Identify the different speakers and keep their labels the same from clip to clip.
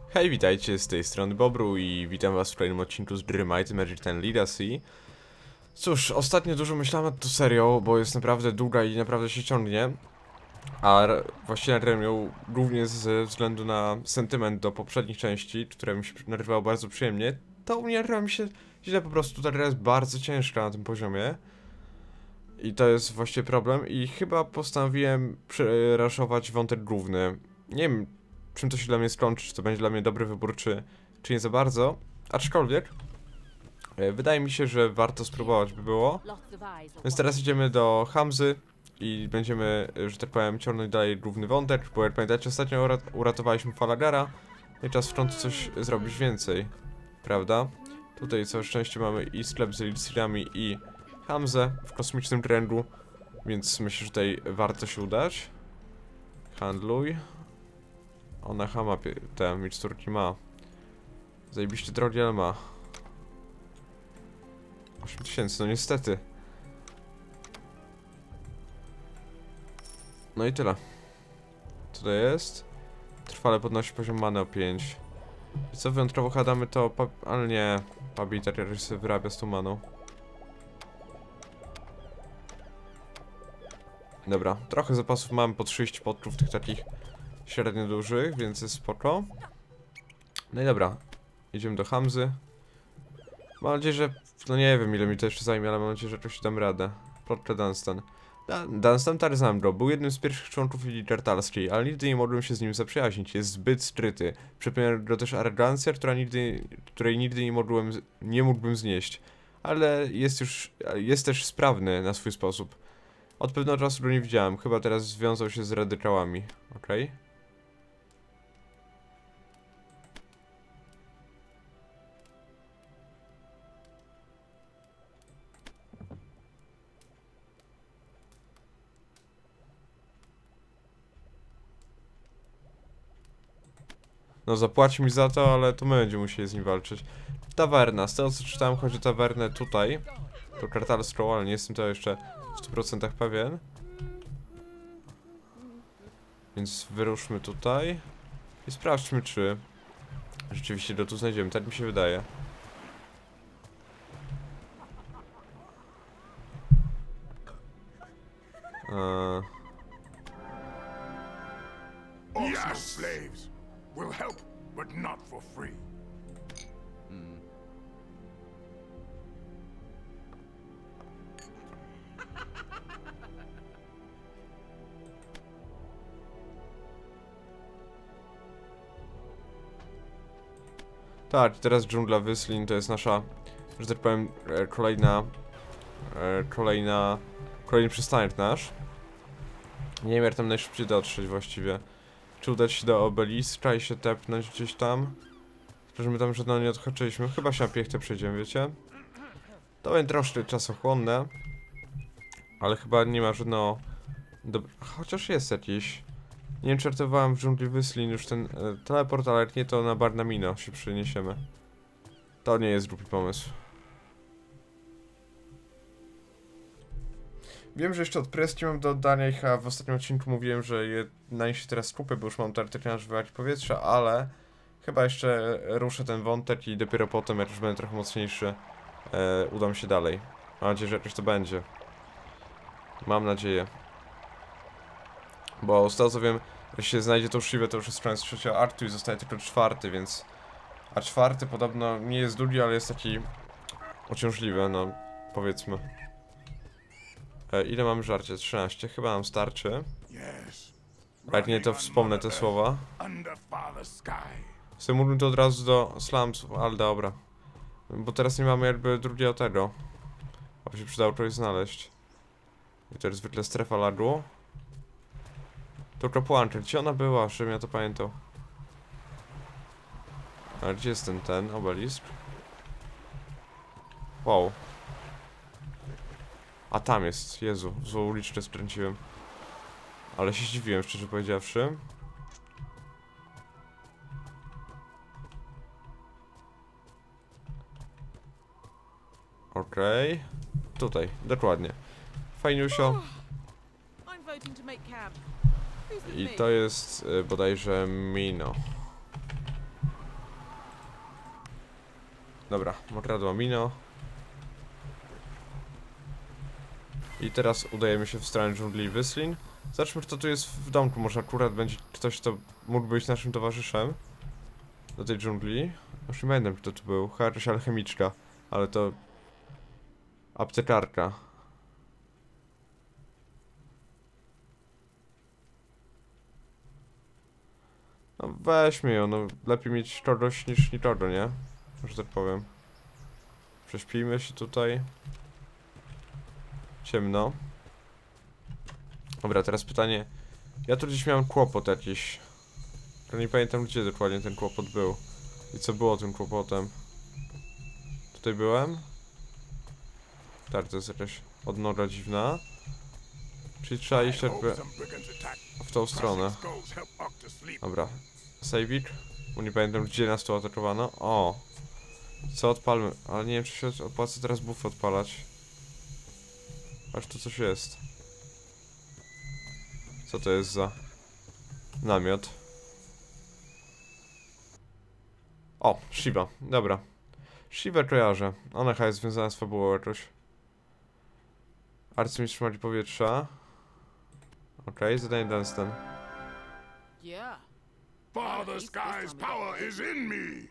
Speaker 1: Hej, witajcie, z tej strony Bobru i witam was w kolejnym odcinku z gry Might and Magic 10 Legacy. Cóż, ostatnio dużo myślałem nad tą serią, bo jest naprawdę długa i naprawdę się ciągnie. A właściwie nagrałem ją głównie ze względu na sentyment do poprzednich części, które mi się nagrywało bardzo przyjemnie. To u mnie nagrywa mi się źle po prostu, ta gra jest bardzo ciężka na tym poziomie. I to jest właściwie problem i chyba postanowiłem przeraszować wątek główny. Nie wiem, czym to się dla mnie skończy, czy to będzie dla mnie dobry wybór, czy nie za bardzo. Aczkolwiek wydaje mi się, że warto spróbować by było. Więc teraz idziemy do Hamzy i będziemy, że tak powiem, ciągnąć dalej główny wątek, bo jak pamiętacie, ostatnio uratowaliśmy Falagara i czas w końcu coś zrobić więcej, prawda? Tutaj całe szczęście mamy i sklep z eliksirami i Hamzę w kosmicznym kręgu, więc myślę, że tutaj warto się udać. Handluj. Ona Hama te miksturki ma. Zajebiście drogie, ale ma 8000, no niestety. No i tyle. Co to jest? Trwale podnosi poziom many o 5. I co wyjątkowo hadamy to, ale nie. Pabi tak raczej sobie wyrabia z tą maną. Dobra, trochę zapasów mamy po 30 podków tych takich średnio dużych, więc jest spoko. No i dobra, idziemy do Hamzy. Mam nadzieję, że... no nie wiem ile mi to jeszcze zajmie, ale mam nadzieję, że jakoś dam radę. Plotka Dunstan. Dunstan tak znam go, był jednym z pierwszych członków Ligi Kartalskiej, ale nigdy nie mogłem się z nim zaprzyjaźnić, jest zbyt skryty. Przepływa go też arogancja, której nigdy nie mógłbym znieść. Ale jest też sprawny na swój sposób. Od pewnego czasu go nie widziałem, chyba teraz związał się z radykałami, okej? No zapłaci mi za to, ale to my będziemy musieli z nim walczyć. Tawerna, z tego co czytałem chodzi o tawernę tutaj. To kartalską, ale nie jestem to jeszcze w 100% pewien. Więc wyruszmy tutaj. I sprawdźmy, czy rzeczywiście go tu znajdziemy, tak mi się wydaje.
Speaker 2: Yes, slaves will help, but not for free.
Speaker 1: Tak, teraz dżungla Wyslin to jest nasza, że tak powiem, kolejny przystanek nasz. Nie wiem jak tam najszybciej dotrzeć właściwie. Czy udać się do obeliska i się tepnąć gdzieś tam? Tylko, że my tam żadnego nie odhaczyliśmy. Chyba się na piechtę przejdziemy, wiecie? To będzie troszkę czasochłonne. Ale chyba nie ma żadnego... Chociaż jest jakiś... Nie wiem, czy artowałem w dżungli Wyslin już ten teleport, ale jak nie, to na Barnamino się przeniesiemy. To nie jest głupi pomysł. Wiem, że jeszcze od Presti mam do oddania ich, a w ostatnim odcinku mówiłem, że na nich się teraz skupię, bo już mam teoretycznie nażywać powietrza, ale chyba jeszcze ruszę ten wątek i dopiero potem, jak już będę trochę mocniejszy, udam się dalej. Mam nadzieję, że jakoś to będzie. Mam nadzieję. Bo z tego co wiem, jeśli się znajdzie to uczciwe, to już jest koniec trzeciego aktu i zostaje tylko czwarty, więc... A czwarty podobno nie jest długi, ale jest taki... uciążliwy, no powiedzmy. Ile mamy żarcia? 13. Chyba nam starczy. Jak nie, to wspomnę te słowa. Chcę mógłbym to od razu do slumsów, ale dobra. Bo teraz nie mamy jakby drugiego tego. Aby się przydało coś znaleźć. I to jest zwykle strefa lagu. To kapłanka, gdzie ona była, żebym ja to pamiętał? A gdzie jest ten obelisk? Wow. A tam jest, Jezu, złą uliczkę skręciłem. Ale się zdziwiłem, szczerze powiedziawszy. Okej. Tutaj, dokładnie. Fajniusio. I to jest bodajże Mino. Dobra, Morrado Amino. I teraz udajemy się w stronę dżungli Wyslin. Zobaczmy, kto tu jest w domku. Może akurat będzie ktoś, kto mógł być naszym towarzyszem do tej dżungli. Już nie pamiętam, kto tu był. Chyba jakaś alchemiczka, ale to aptekarka. No weźmy ją, no lepiej mieć kogoś niż nikogo, nie? Że tak powiem. Prześpijmy się tutaj. Ciemno. Dobra, teraz pytanie. Ja tu gdzieś miałem kłopot jakiś. To nie pamiętam, gdzie dokładnie ten kłopot był. I co było tym kłopotem. Tutaj byłem? Tak, to jest jakaś odnoga dziwna. Czyli trzeba iść jakby w tą stronę. Dobra. Saveik. Bo nie pamiętam, gdzie nas tu atakowano. O! Co odpalmy? Ale nie wiem, czy się opłaca teraz buff odpalać. Aż tu coś jest. Co to jest za namiot? O, Shiva. Dobra. Shiva kojarzę. Ona chyba jest związana z fabułą jakoś. Arcymistrz magii powietrza. Okej, zadanie Dunstan.
Speaker 3: Yeah.
Speaker 2: Father Sky's power is in me.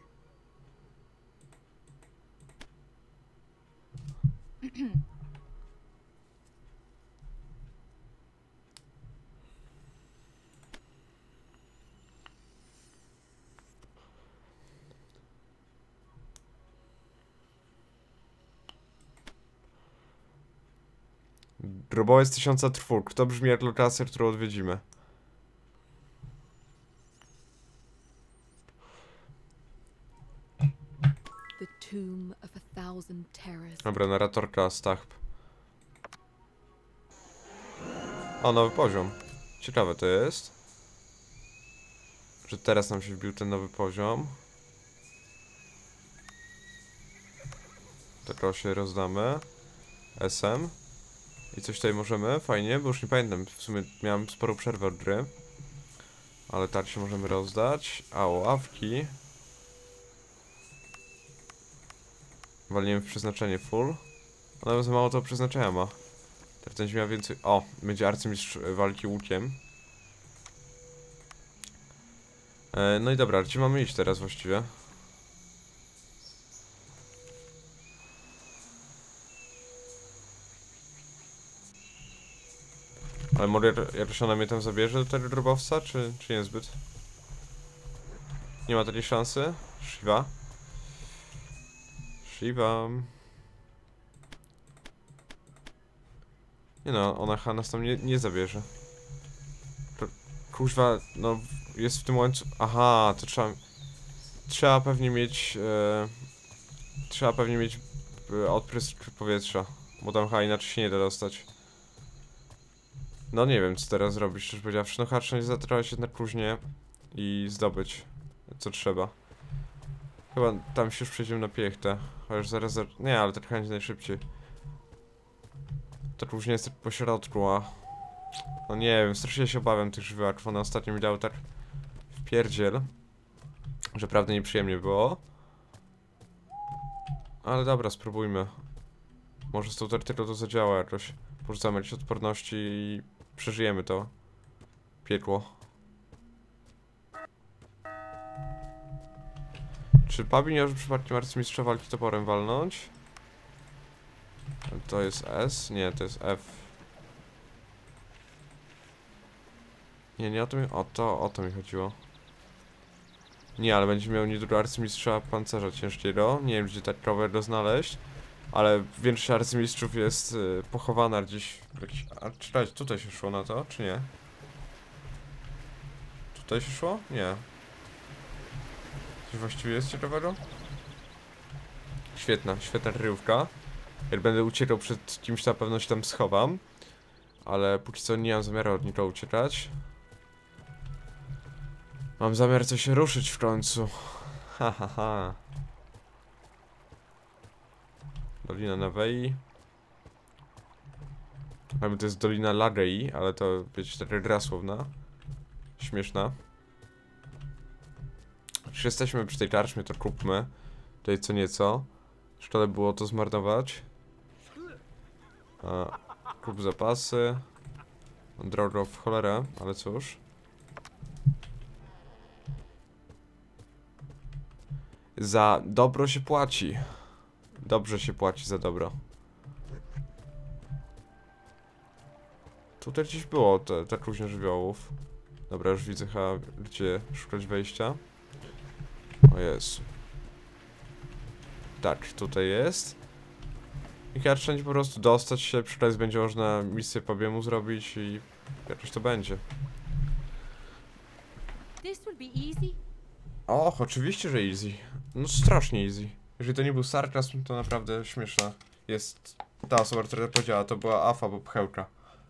Speaker 1: Grobowiec 1000 trwóg. To brzmi jak lokacja, którą odwiedzimy.
Speaker 3: The tomb of a thousand terrors.
Speaker 1: Dobra, narratorka Stachp. O, nowy poziom. Ciekawe to jest. Że teraz nam się wbił ten nowy poziom. Tylko się rozdamy. SM. I coś tutaj możemy? Fajnie, bo już nie pamiętam. W sumie miałem sporą przerwę od gry. Ale tak się możemy rozdać. A ławki. Waliłem w przeznaczenie full. Ona za mało to przeznaczenia ma. Teraz będzie miała więcej. O, będzie arcymistrz walki łukiem. No i dobra, gdzie mamy iść teraz właściwie? Ale może jakoś ona mnie tam zabierze do tego grobowca, czy niezbyt? Nie ma takiej szansy? Shiva? Shiva. Nie no, ona chyba nas tam nie zabierze. Kuźwa, no jest w tym łańcuchu. Aha, to trzeba pewnie mieć odprysk powietrza, bo tam chyba inaczej się nie da dostać. No nie wiem, co teraz zrobić, szczerze powiedziawszy. No harcznie zatrała się na próżnię i zdobyć co trzeba. Chyba tam się już przejdziemy na piechtę. Chociaż zaraz... Nie, ale trochę będzie najszybciej. Ta próżnia jest tak po środku, a... No nie wiem, strasznie się obawiam tych żywiołaków. One ostatnio mi dały tak wpierdziel, że prawdę nieprzyjemnie było. Ale dobra, spróbujmy. Może z tą tortyrą to zadziała jakoś. Porzucamy jakieś odporności i przeżyjemy to piekło. Czy Pabi nie może przypadkiem arcymistrza walki toporem walnąć? To jest S? Nie, to jest F. Nie o to mi... O to mi chodziło. Nie, ale będzie miał niedługo arcymistrza pancerza ciężkiego. Nie wiem, gdzie tak go znaleźć. Ale większość arcymistrzów jest pochowana gdzieś w jakiś... A czekajcie, tutaj się szło na to, czy nie? Tutaj się szło? Nie. Coś właściwie jest ciekawego? Świetna kryjówka. Jak będę uciekał przed kimś, na pewno się tam schowam. Ale póki co nie mam zamiaru od nikogo uciekać. Mam zamiar coś ruszyć w końcu. Ha. Dolina Nawei. Jakby to jest Dolina Lagei, ale to wiecie, taka gra słowna. Śmieszna. Już jesteśmy przy tej karczmie, to kupmy. Tutaj co nieco. Szkoda było to zmarnować. Kup zapasy. Drogo w cholerę, ale cóż. Za dobro się płaci. Dobrze się płaci za dobro. Tutaj gdzieś było te kluźnie żywiołów. Dobra, już widzę chyba gdzie szukać wejścia. O Jezu. Tak, tutaj jest. I chyba trzeba po prostu dostać się, przy okazji będzie można misję po biemu zrobić i jakoś to będzie.
Speaker 3: This will be easy.
Speaker 1: Och, oczywiście, że easy. No strasznie easy. Jeżeli to nie był sarkazm, to naprawdę śmieszna jest ta osoba, która to powiedziała. To była Afa, bo pchełka.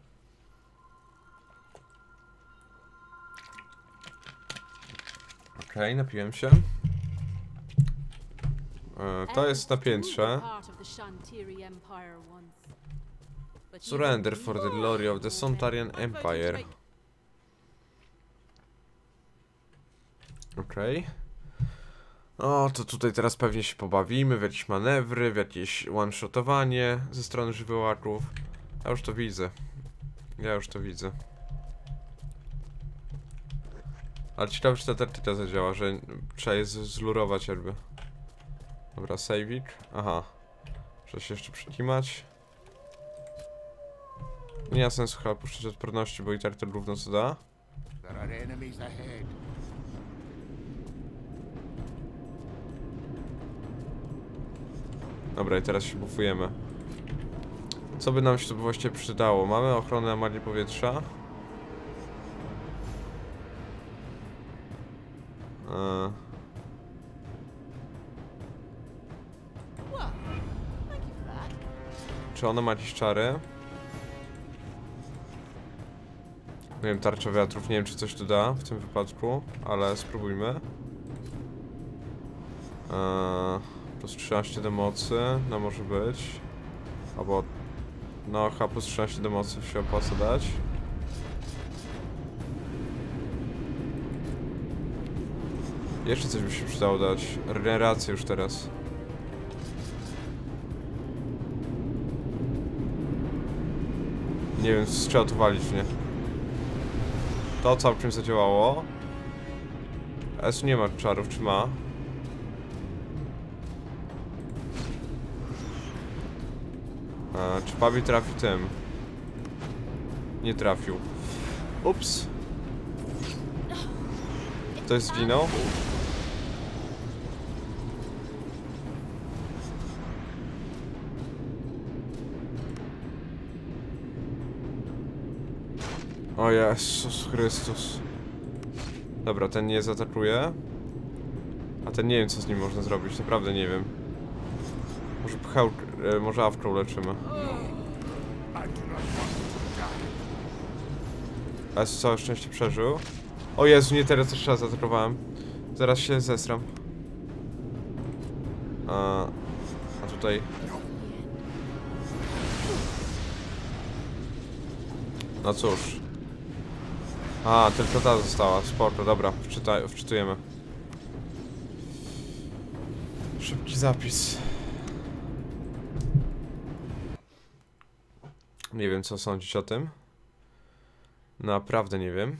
Speaker 1: Okej, napiłem się. To jest na piętrze. Surrender for the glory of the Sontarian Empire. Okej. O, to tutaj teraz pewnie się pobawimy w jakieś manewry, w jakieś one-shotowanie ze strony żywiołaków. Ja już to widzę. Ja już to widzę. Ale ciekawe, czy ta taktyka zadziała, że trzeba je zlurować jakby. Dobra, saveik. Aha. Trzeba się jeszcze przytrzymać. Nie ma sensu chyba puszczać odporności, bo i tak to gówno co da.
Speaker 2: There are enemies ahead.
Speaker 1: Dobra, i teraz się bufujemy. Co by nam się tu właściwie przydało? Mamy ochronę magii powietrza. Czy ona ma jakieś czary? Nie wiem, tarcza wiatrów, nie wiem czy coś tu da w tym wypadku, ale spróbujmy. Plus 13 do mocy, no może być. Albo... no chyba plus 13 do mocy się opłaca dać. Jeszcze coś by się przydało dać. Regenerację już teraz. Nie wiem, trzeba tu walić, nie? To całkiem zadziałało. S nie ma czarów, czy ma? Czy Pabi trafi tym? Nie trafił. Ups. Ktoś zginął? O Jezus Chrystus. Dobra, ten nie zaatakuje. A ten nie wiem co z nim można zrobić, naprawdę nie wiem. Może pchełkę, może awką leczymy. Ale całe szczęście przeżył. O Jezu, nie teraz jeszcze raz zaatakowałem. Zaraz się zesram. A tutaj... no cóż. A, tylko ta została, spoko, dobra, wczytujemy. Szybki zapis. Nie wiem co sądzić o tym. Naprawdę nie wiem.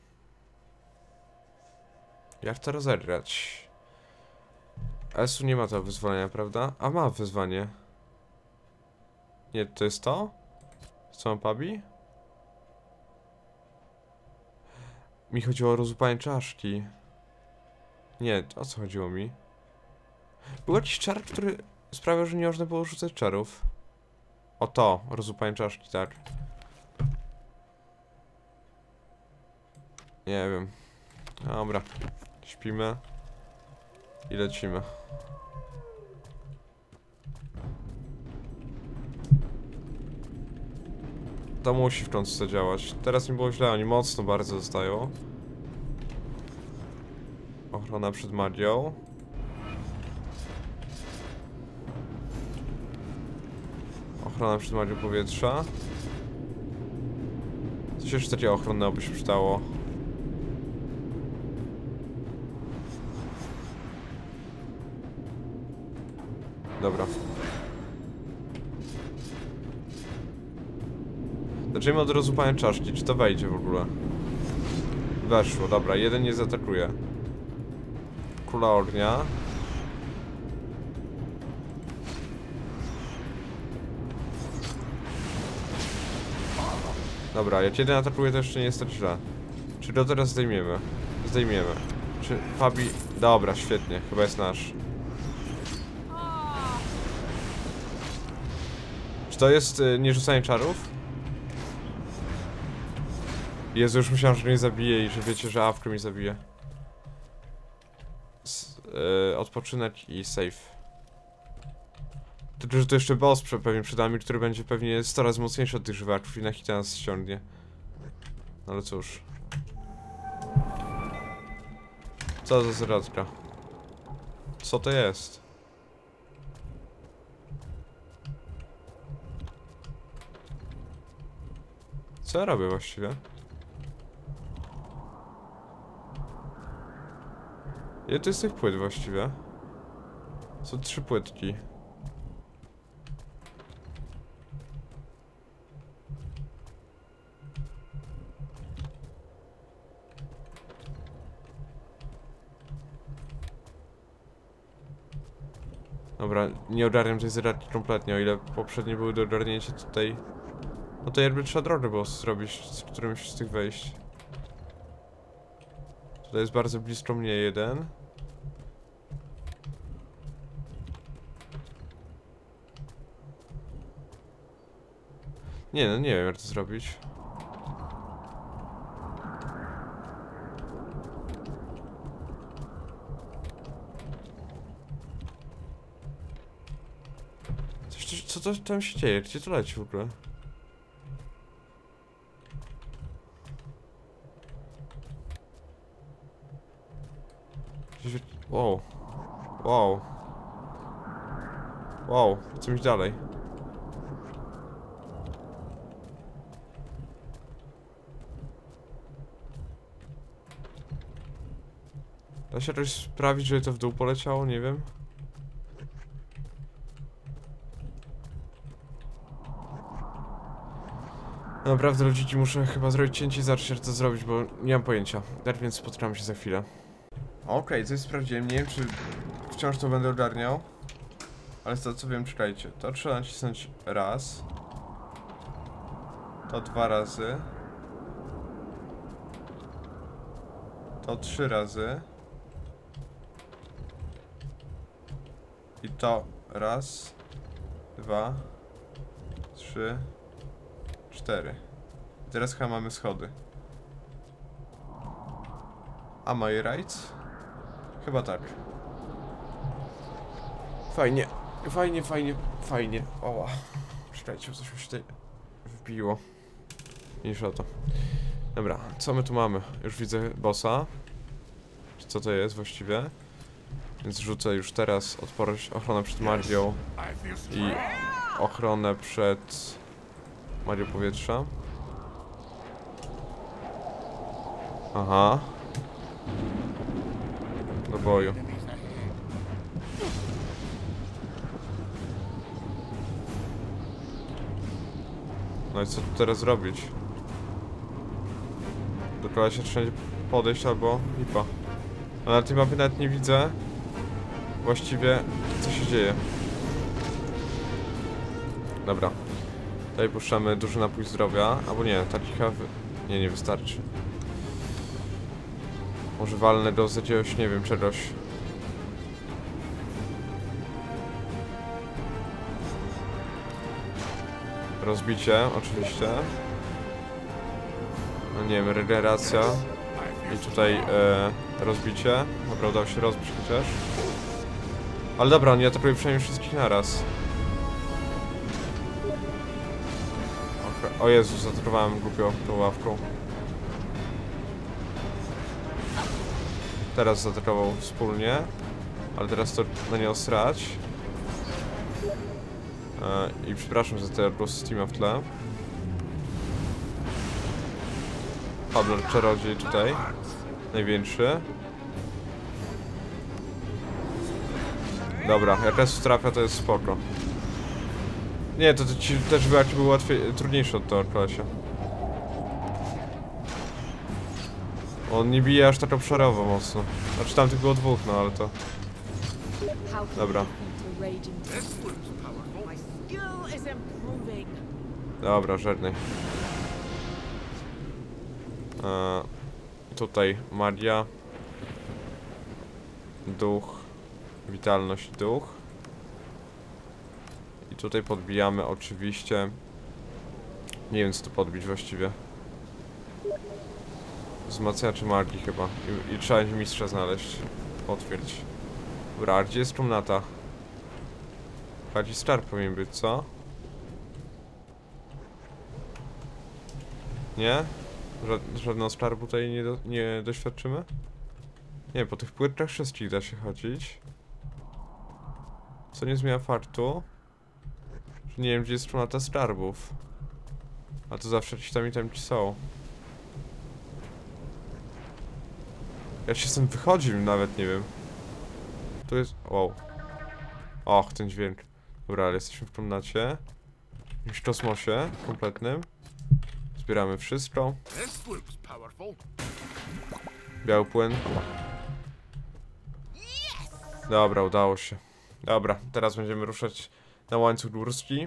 Speaker 1: Jak to rozegrać? S-u nie ma tego wyzwania, prawda? A ma wyzwanie. Nie, to jest to? Co mam Pabi? Mi chodziło o rozłupanie czaszki. Nie, o co chodziło mi? Był jakiś czar, który sprawiał, że nie można było rzucać czarów. O to, rozłupanie czaszki, tak. Nie wiem. Dobra. Śpimy. I lecimy. To musi w końcu zadziałać. Teraz mi było źle, oni mocno bardzo zostają. Ochrona przed magią. Ochrona przed magią powietrza. Coś jeszcze takiego ochronnego by się przydało. Dobra. Zaczniemy od rozłupania czaszki. Czy to wejdzie w ogóle? Weszło, dobra. Jeden nie zaatakuje. Kula ognia. Dobra, jak jeden atakuje, to jeszcze nie jest tak źle. Czy go teraz zdejmiemy? Zdejmiemy. Czy Fabi... Dobra, świetnie. Chyba jest nasz. Czy to jest nierzucanie czarów? Jezu, już myślałem, że mnie zabije i że wiecie, że Awkę mi zabije. Odpoczynek i save. Tylko, że to jeszcze boss pewnie przed nami, który będzie pewnie 100 razy mocniejszy od tych żywaków i na hita nas ściągnie. No ale cóż. Co za zradka? Co to jest? Co ja robię właściwie? Ile to jest tych płyt właściwie? Są 3 płytki. Dobra, nie ogarniam tej zaradki kompletnie, o ile poprzednie były do ogarnięcia tutaj. No to jakby trzeba drogę było zrobić z którymś z tych wejść. Tutaj jest bardzo blisko mnie jeden. Nie, no nie wiem jak to zrobić. Co to tam się dzieje? Gdzie to leci w ogóle? Wow. Wow. Wow. Co mi dalej? Da się coś sprawić, żeby to w dół poleciało? Nie wiem. Naprawdę, ludziki, muszę chyba zrobić cięcie i zacząć to zrobić, bo nie mam pojęcia. Tak więc spotkamy się za chwilę. Okej, coś sprawdziłem. Nie wiem, czy wciąż to będę ogarniał. Ale z tego co wiem, czekajcie. To trzeba nacisnąć raz. To 2 razy. To 3 razy. I to raz, 2, 3, 4. Teraz chyba mamy schody. Am I right? Chyba tak. Fajnie. Fajnie, fajnie, fajnie. Oła. Czekajcie, coś mi się tutaj wbiło. Niż o to. Dobra, co my tu mamy? Już widzę bossa. Co to jest właściwie? Więc rzucę już teraz odporność, ochronę przed magią i ochronę przed magią powietrza. Aha. Do boju. No i co tu teraz robić? Do kogoś się trzeba podejść albo lipa. A na tej mapie nawet nie widzę właściwie co się dzieje. Dobra. Tutaj puszczamy duży napój zdrowia. Albo nie, taki kawy. Nie wystarczy. Może walnę do jakiegoś, nie wiem, czegoś. Rozbicie, oczywiście. No nie wiem, regeneracja. I tutaj rozbicie. Dobra, udało się rozbić chociaż. Ale dobra, on nie atakuje przynajmniej wszystkich naraz. Okay. O Jezus, zaatakowałem głupio tą ławką. Teraz zaatakował wspólnie. Ale teraz to na nie osrać. I przepraszam za te odgłosy Steama w tle. Pablo czarodziej tutaj. Największy. Dobra, jak raz trafia, to jest spoko. Nie, to ci też był łatwiej, trudniejszy od tego kolesia. On nie bije aż tak obszarowo mocno. Znaczy tam tych było dwóch, no ale to...
Speaker 3: How can
Speaker 1: Dobra.
Speaker 3: I defeat a raging
Speaker 2: This looks powerful.
Speaker 3: My skill is improving.
Speaker 1: Dobra, żadnej. Tutaj magia. Duch. Witalność, duch. I tutaj podbijamy oczywiście... Nie wiem co tu podbić właściwie. Wzmacniaczy magii chyba. I trzeba mistrza znaleźć. Potwierdź. Dobra, a gdzie jest komnata? Bardziej star powinien być, co? Nie? Żadnego starbu tutaj nie doświadczymy? Nie, po tych płytkach wszystkich da się chodzić. Co nie zmienia faktu, że nie wiem gdzie jest komnata skarbów. A to zawsze ci tam ci są. Ja się stąd wychodził, nawet nie wiem. Tu jest... Wow. Och, ten dźwięk. Dobra, ale jesteśmy w komnacie. W jakimś kosmosie kompletnym. Zbieramy wszystko.
Speaker 2: This looks powerful.
Speaker 1: Biały płyn. Dobra, udało się. Dobra, teraz będziemy ruszać na łańcuch górski.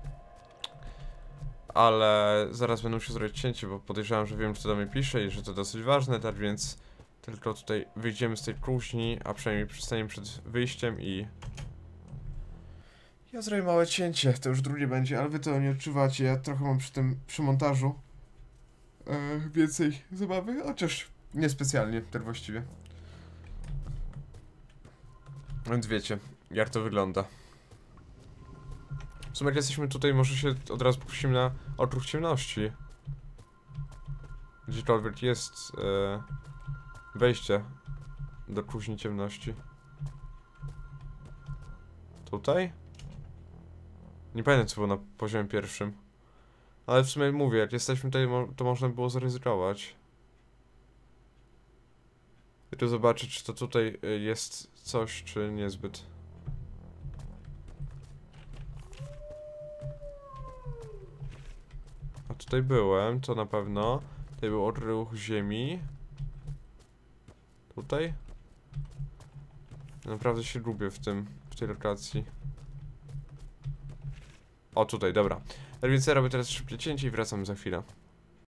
Speaker 1: Ale zaraz będę musiał zrobić cięcie, bo podejrzewam, że wiem, co do mnie pisze i że to dosyć ważne, tak więc tylko tutaj wyjdziemy z tej kuźni, a przynajmniej przystaniemy przed wyjściem i... Ja zrobię małe cięcie, to już drugie będzie, ale wy to nie odczuwacie, ja trochę mam przy montażu więcej zabawy, chociaż niespecjalnie, tak właściwie. Więc wiecie, jak to wygląda. W sumie jak jesteśmy tutaj, może się od razu pokusimy na okruch ciemności. Gdziekolwiek jest wejście do kuźni ciemności. Tutaj? Nie pamiętam co było na poziomie pierwszym. Ale w sumie mówię, jak jesteśmy tutaj, to można było zaryzykować. Tylko zobaczyć, czy to tutaj jest coś, czy niezbyt. A tutaj byłem, to na pewno. Tutaj był odruch ziemi. Tutaj? Naprawdę się gubię w tej lokacji. O, tutaj, dobra. Tak więc ja robię teraz szybkie cięcie i wracam za chwilę.